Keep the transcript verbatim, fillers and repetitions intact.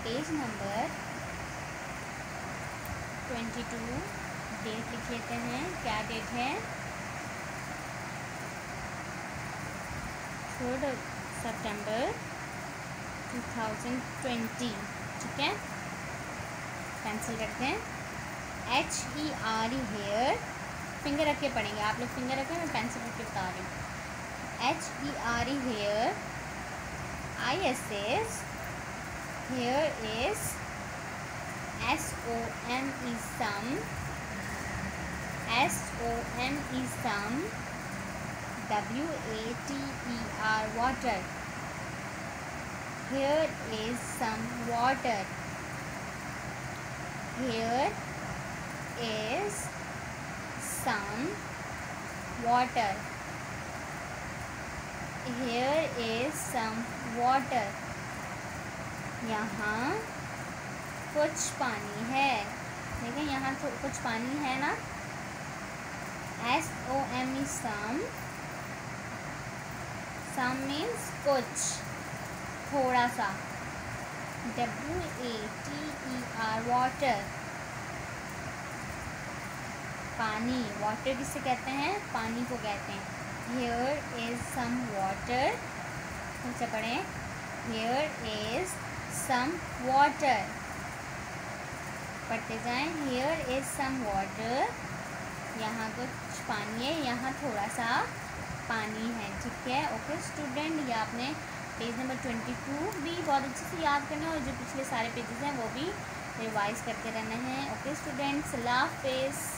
Page number twenty two, date लिख लेते हैं। क्या डेट है? थर्ड सितंबर टू थाउजेंड ट्वेंटी। ठीक है, पेंसिल रखते हैं। H E R E here, finger रख के पढ़ेंगे आप लोग, फिंगर रखें, मैं पेंसिल रख के बता रही हूँ। H E R E here, I S S, here is, S O M E some, S O M E some, W A T E R water, here is some water, here is some water, here is some water, यहाँ कुछ पानी है। देखें यहाँ तो कुछ पानी है ना। S O M E some, some means कुछ, थोड़ा सा। W A T E R water, पानी। वाटर किसे कहते हैं? पानी को कहते हैं। Here is some water, फिर से पढ़ें। Here is some water, पढ़ते जाएं। Here is some water, यहाँ कुछ पानी है, यहाँ थोड़ा सा पानी है। ठीक है, ओके स्टूडेंट, ये आपने पेज नंबर ट्वेंटी टू भी बहुत अच्छे से याद करना है और जो पिछले सारे पेजेस हैं वो भी रिवाइज करते रहना है। ओके स्टूडेंट्स, अल्लाह हाफिज़।